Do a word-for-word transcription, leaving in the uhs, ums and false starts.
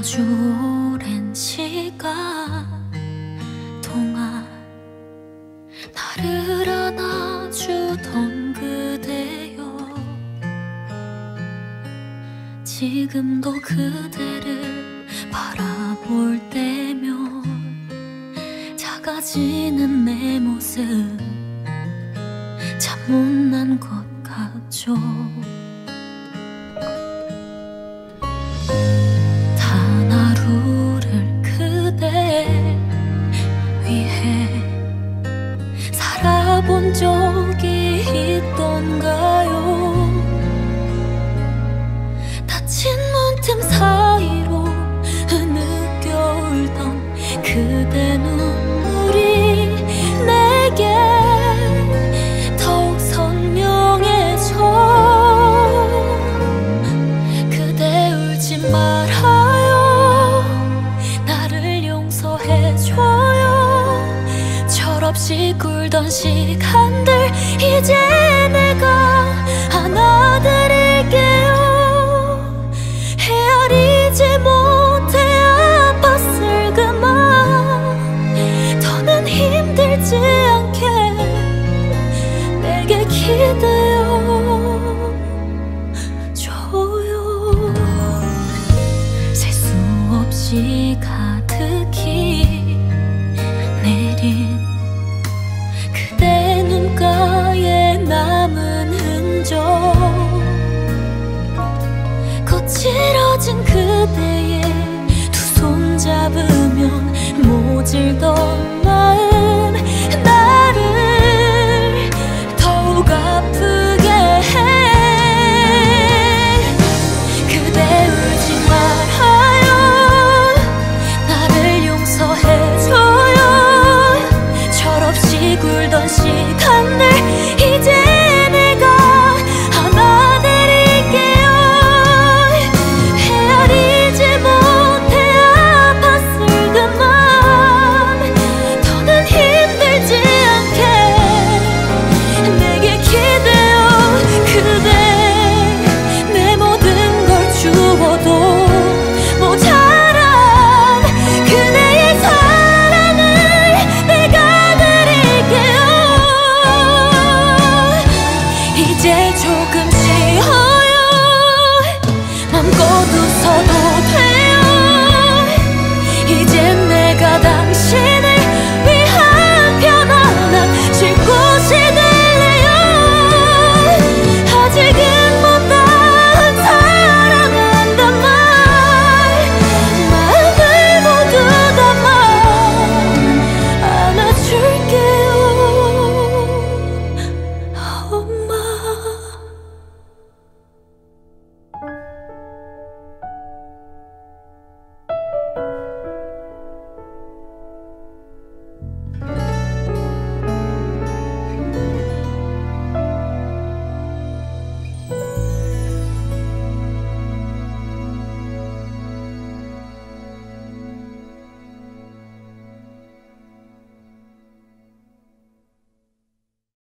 아주 오랜 시간 동안 나를 안아주던 그대여, 지금도 그대를 바라볼 때면 작아지는 내 모습 참 못난 것 같죠. 단 하루를 그대 위해 살아본 적이 있던가요? 다친 문틈 사이로 흐느껴 울던 그대 눈물이 내게 더욱 선명해져. 그대 울지 말아요, 나를 용서해줘요. 철없이 굴던 시간들 이제 내가 안아드릴게요. 헤아리지 못해 아팠을 그만 더는 힘들지 않게 내게 기대어 줘요. 셀 수 없이 가득히 내린 그대 눈가에 남은 흔적, 거칠어진 그대의 두 손 잡으면 모질던 마음 나를 더욱 아프게 해. 그대 울지 말아요, 나를 용서해줘요. 철없이 굴던 시간들 이제 내가 안아드릴게요. 헤아리지 못해 아팠을 그만 더는 힘들지 않게 내게 기대어. 그대 내 모든 걸 주어도 모자란 그대의 사랑을 내가 드릴게요. 이제 조금 쉬어요, 맘껏 웃어도